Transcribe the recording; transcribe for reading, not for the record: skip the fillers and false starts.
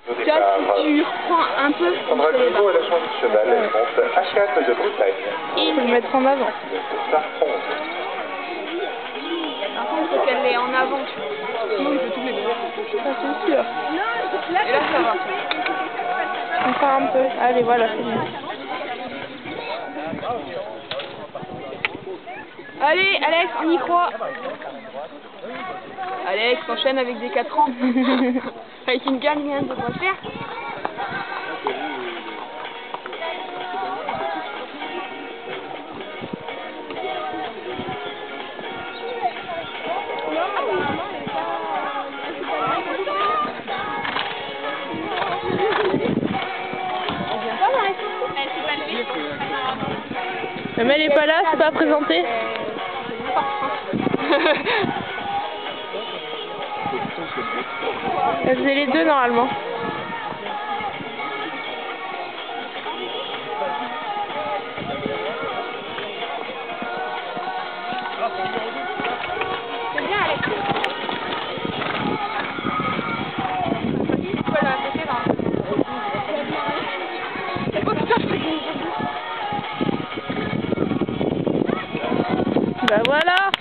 Tu vois, si tu reprends un peu, Sandra c'est les Guilbault, elle a changé de cheval, elle monte A4 de Bretagne. Il faut le mettre en avant. Ça fonce. Par contre, il faut qu'elle l'ait en avant, tu vois. Sinon, il peut tout les deux. Ça, c'est sûr. Et là, ça va. Encore un peu. Allez, voilà, c'est bien. Allez, Alex, on y croit. Alex, enchaîne avec des 4 ans. Avec une gagne, rien de quoi faire. Mais elle est pas là, c'est pas présenté. Elle faisait les deux normalement. C'est bien, Alex. Pourquoi elle a pété là? Oh putain, je fais. Bah voilà.